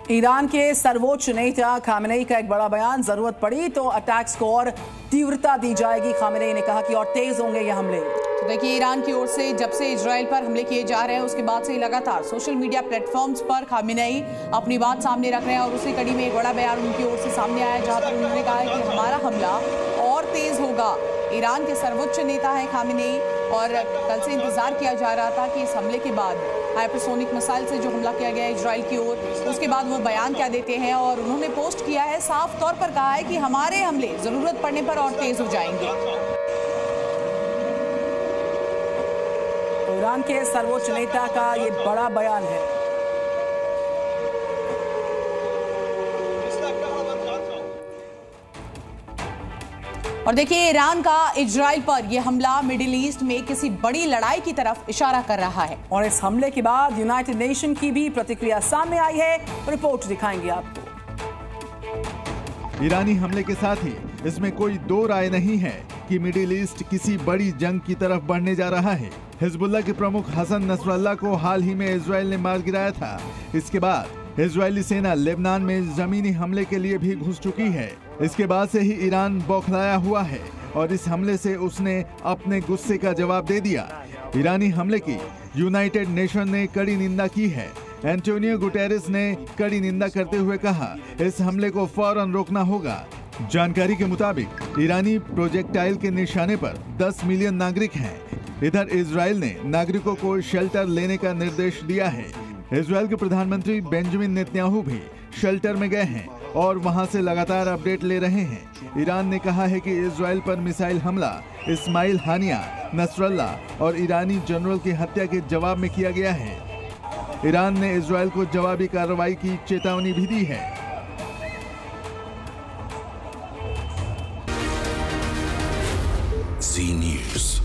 Iran के सर्वोच्च नेता खामेनेई का एक बड़ा बयान, जरूरत पड़ी तो अटैक्स को और तीव्रता दी जाएगी। खामेनेई ने कहा कि और तेज होंगे ये हमले। तो देखिए, ईरान की ओर से जब से इजराइल पर हमले किए जा रहे हैं उसके बाद से ही लगातार सोशल मीडिया प्लेटफॉर्म्स पर खामेनेई अपनी बात सामने रख रहे हैं और उसी कड़ी में एक बड़ा बयान उनकी ओर से सामने आया जहां पर उन्होंने कहा है कि हमारा हमला और तेज होगा। ईरान के सर्वोच्च नेता हैं खामेनेई और कल से इंतजार किया जा रहा था कि इस हमले के बाद हाइपरसोनिक मिसाइल से जो हमला किया गया इजराइल की ओर, उसके बाद वो बयान क्या देते हैं। और उन्होंने पोस्ट किया है, साफ तौर पर कहा है कि हमारे हमले जरूरत पड़ने पर और तेज हो जाएंगे। ईरान के सर्वोच्च नेता का ये बड़ा बयान है। और देखिए, ईरान का इजराइल पर यह हमला मिडिल ईस्ट में किसी बड़ी लड़ाई की तरफ इशारा कर रहा है। और इस हमले के बाद यूनाइटेड नेशन की भी प्रतिक्रिया सामने आई है, रिपोर्ट दिखाएंगे आपको। ईरानी हमले के साथ ही इसमें कोई दो राय नहीं है कि मिडिल ईस्ट किसी बड़ी जंग की तरफ बढ़ने जा रहा है। हिजबुल्लाह के प्रमुख हसन नसरल्लाह को हाल ही में इजराइल ने मार गिराया था। इसके बाद इजरायली सेना लेबनान में जमीनी हमले के लिए भी घुस चुकी है। इसके बाद से ही ईरान बौखलाया हुआ है और इस हमले से उसने अपने गुस्से का जवाब दे दिया। ईरानी हमले की यूनाइटेड नेशन ने कड़ी निंदा की है। एंटोनियो गुटेरेस ने कड़ी निंदा करते हुए कहा, इस हमले को फौरन रोकना होगा। जानकारी के मुताबिक ईरानी प्रोजेक्टाइल के निशाने पर 10 मिलियन नागरिक हैं। इधर इजराइल ने नागरिकों को शेल्टर लेने का निर्देश दिया है। इजराइल के प्रधानमंत्री बेंजामिन नेतन्याहू भी शेल्टर में गए हैं और वहां से लगातार अपडेट ले रहे हैं। ईरान ने कहा है कि इजराइल पर मिसाइल हमला इस्माइल हानिया, नसरल्लाह और ईरानी जनरल की हत्या के जवाब में किया गया है। ईरान ने इजराइल को जवाबी कार्रवाई की चेतावनी भी दी है। Z News।